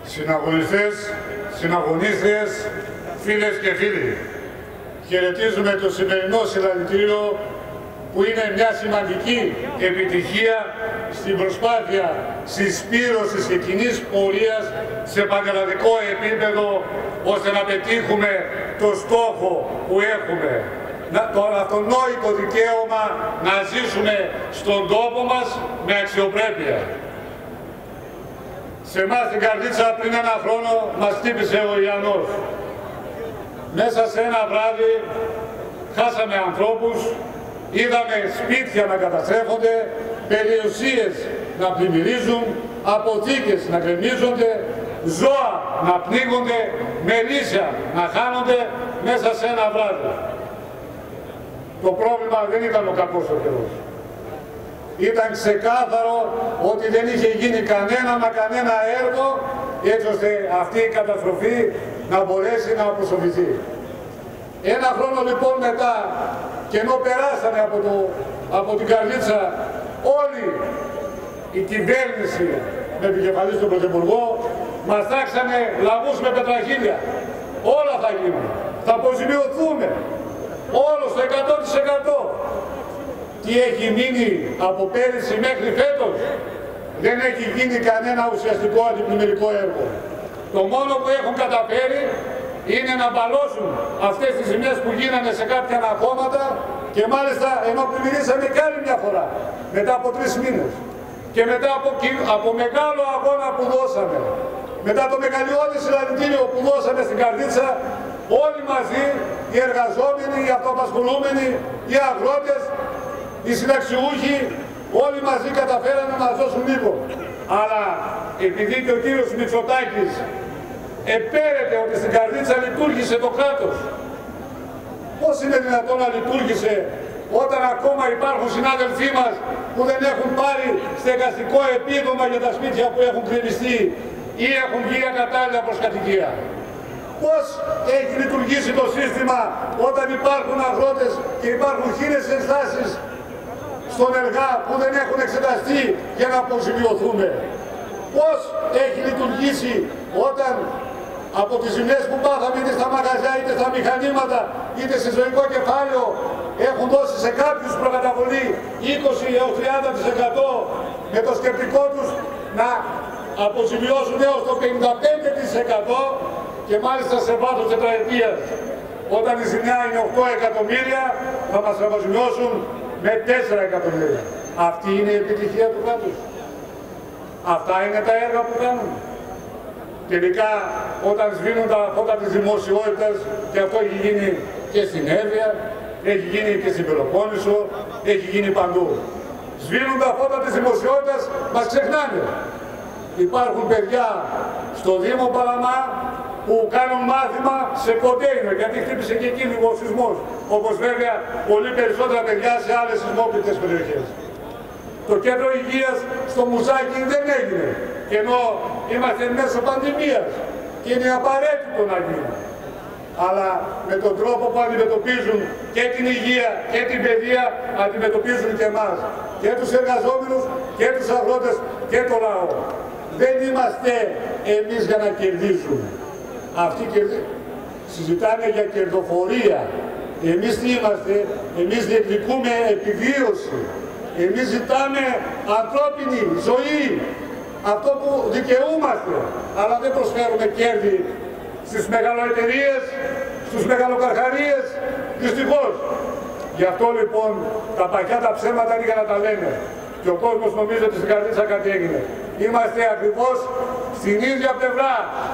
Συναγωνιστές, συναγωνίστριες, φίλες και φίλοι, χαιρετίζουμε το σημερινό συλλαλητήριο που είναι μια σημαντική επιτυχία στην προσπάθεια συσπήρωσης και κοινής πορείας σε πανελλαδικό επίπεδο ώστε να πετύχουμε το στόχο που έχουμε. Το αυτονόητο δικαίωμα να ζήσουμε στον τόπο μας με αξιοπρέπεια. Σε εμάς στην Καρδίτσα πριν ένα χρόνο μας χτύπησε ο Ιαννός. Μέσα σε ένα βράδυ χάσαμε ανθρώπους, είδαμε σπίτια να καταστρέφονται, περιουσίες να πλημμυρίζουν, αποθήκες να γκρεμίζονται, ζώα να πνίγονται, μελίσια να χάνονται μέσα σε ένα βράδυ. Το πρόβλημα δεν ήταν ο κακός ο καιρός. Ήταν ξεκάθαρο ότι δεν είχε γίνει κανένα έργο έτσι ώστε αυτή η καταστροφή να μπορέσει να αποσοβηθεί. Ένα χρόνο λοιπόν μετά, και ενώ περάσανε από την Καρδίτσα όλη η κυβέρνηση με επικεφαλή στον Πρωθυπουργό, μας τάξανε λαγούς με πετραχίλια. Όλα θα γίνουν. Θα αποζημιωθούμε. Όλο στο 100%. Τι έχει μείνει από πέρυσι μέχρι φέτος? Δεν έχει γίνει κανένα ουσιαστικό αντιπλημμυρικό έργο. Το μόνο που έχουν καταφέρει είναι να μπαλώσουν αυτές τις ζημιές που γίνανε σε κάποια αναχώματα και μάλιστα ενώ πλημμυρίσαμε κι άλλη μια φορά, μετά από 3 μήνες. Και μετά από μεγάλο αγώνα που δώσαμε, μετά το μεγαλειώδη συλλαλητήριο που δώσαμε στην Καρδίτσα, όλοι μαζί, οι εργαζόμενοι, οι αυτοαπασχολούμενοι, οι αγρότες, οι συνταξιούχοι, όλοι μαζί καταφέραμε να μας δώσουν λίγο. Αλλά επειδή και ο κύριος Μητσοτάκης επέρεται ότι στην Καρδίτσα λειτουργήσε το κράτος, πώς είναι δυνατόν να λειτουργήσε όταν ακόμα υπάρχουν συνάδελφοί μας που δεν έχουν πάρει στεγαστικό επίδομα για τα σπίτια που έχουν κρεμιστεί ή έχουν βγει ακατάλληλα προς κατοικία? Πώς έχει λειτουργήσει το σύστημα όταν υπάρχουν αγρότες και υπάρχουν χίλιες ενστάσεις στον ΕΛΓΑ που δεν έχουν εξεταστεί για να αποζημιωθούμε? Πώς έχει λειτουργήσει όταν από τις ζημιές που πάθαμε είτε στα μαγαζιά, είτε στα μηχανήματα, είτε σε ζωικό κεφάλαιο έχουν δώσει σε κάποιους προκαταβολή 20 έως 30% με το σκεπτικό τους να αποζημιώσουν έως το 55% και μάλιστα σε βάθος τετραετίας. Όταν η ζημιά είναι 8 εκατομμύρια θα μας αποζημιώσουν με 4 εκατομμύρια. Αυτή είναι η επιτυχία του κράτους? Αυτά είναι τα έργα που κάνουν? Τελικά όταν σβήνουν τα φώτα της δημοσιότητας, και αυτό έχει γίνει και στην Εύβοια, έχει γίνει και στην Πελοπόννησο, έχει γίνει παντού. Σβήνουν τα φώτα της δημοσιότητας, μας ξεχνάνε. Υπάρχουν παιδιά στο Δήμο Παλαμά που κάνουν μάθημα σε κοντέινερ, γιατί χτύπησε και εκεί λίγο ο σεισμός, όπως βέβαια πολύ περισσότερα παιδιά σε άλλες σεισμόπληκτες περιοχές. Το κέντρο υγείας στο Μουζάκι δεν έγινε, και ενώ είμαστε μέσω πανδημίας και είναι απαραίτητο να γίνει. Αλλά με τον τρόπο που αντιμετωπίζουν και την υγεία και την παιδεία, αντιμετωπίζουν και εμάς, και τους εργαζόμενους και τους αγρότες και το λαό. Δεν είμαστε εμείς για να κερδίσουμε. Αυτοί συζητάνε για κερδοφορία. Εμείς τι είμαστε? Εμείς διεκδικούμε επιβίωση. Εμείς ζητάμε ανθρώπινη ζωή, αυτό που δικαιούμαστε, αλλά δεν προσφέρουμε κέρδη στις μεγαλοεταιρείες, στους μεγαλοκαρχαρίες, δυστυχώς. Γι' αυτό λοιπόν τα παχιά τα ψέματα είναι για να τα λένε. Και ο κόσμος νομίζει ότι στην Καρδίτσα κάτι έγινε. Είμαστε ακριβώς στην ίδια πλευρά.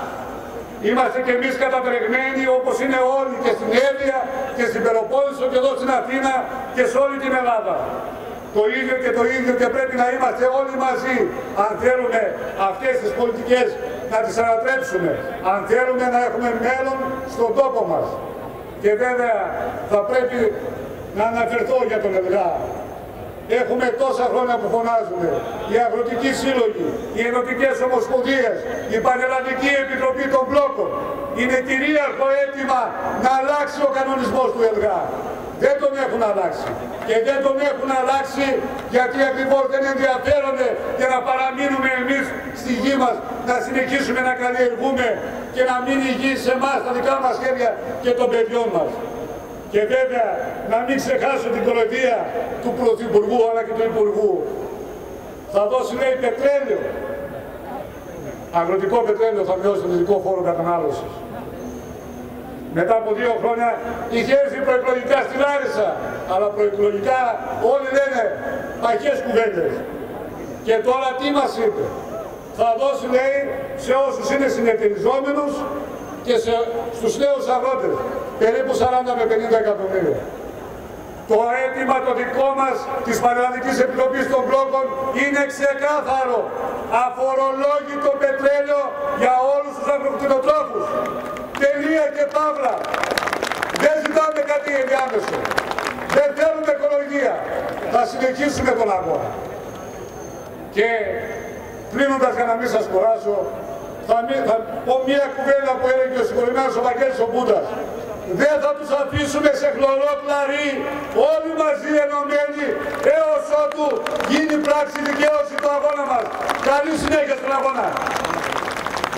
Είμαστε και εμείς κατατρεγμένοι όπως είναι όλοι και στην Εύβοια και στην Πελοπόννησο και εδώ στην Αθήνα και σε όλη την Ελλάδα. Το ίδιο και πρέπει να είμαστε όλοι μαζί, αν θέλουμε αυτές τις πολιτικές να τις ανατρέψουμε, αν θέλουμε να έχουμε μέλλον στον τόπο μας. Και βέβαια θα πρέπει να αναφερθώ για τον ΕΛΓΑ. Έχουμε τόσα χρόνια που φωνάζουμε, οι αγροτικοί σύλλογοι, οι ενωτικές ομοσπονδίες, η Πανελλαδική Επιτροπή των Μπλόκων. Είναι κυρίαρχο αίτημα να αλλάξει ο κανονισμός του ΕΛΓΑ. δεν τον έχουν αλλάξει. Και δεν τον έχουν αλλάξει γιατί ακριβώς δεν ενδιαφέρονται για να παραμείνουμε εμείς στη γη μας, να συνεχίσουμε να καλλιεργούμε και να μείνει η γη σε εμάς, τα δικά μας χέρια και των παιδιών μας. Και βέβαια να μην ξεχάσω την κοροϊδία του Πρωθυπουργού αλλά και του Υπουργού. Θα δώσει, λέει, πετρέλαιο. Αγροτικό πετρέλαιο θα μειώσει τον ειδικό φόρο κατανάλωσης. Μετά από 2 χρόνια είχε έρθει προεκλογικά στη Λάρισα, αλλά προεκλογικά όλοι λένε παχές κουβέντες. Και τώρα τι μας είπε? Θα δώσει, λέει, σε όσους είναι συνεταιριζόμενους και στους νέους αγρότες περίπου 40 με 50 εκατομμύρια. Το αίτημα το δικό μας της Πανελλαδικής Επιτροπής των Μπλόκων είναι ξεκάθαρο. Αφορολόγητο πετρέλαιο για όλους τους αγροκτηνοτρόφους. Τελεία και παύλα. Δεν ζητάμε κάτι ενδιάμεσο. Δεν θέλουμε κοροϊδία. Θα συνεχίσουμε τον αγώνα. Και κλείνοντας, για να μην σας κουράσω, θα πω μια κουβέντα που έλεγε ο συγχωρημένος ο Βαγγέλης ο Μπούντας. Δεν θα τους αφήσουμε σε χλωρό κλαρί, όλοι μαζί ενωμένοι, έως ότου γίνει πράξη δικαίωση του αγώνα μας. Καλή συνέχεια στον αγώνα.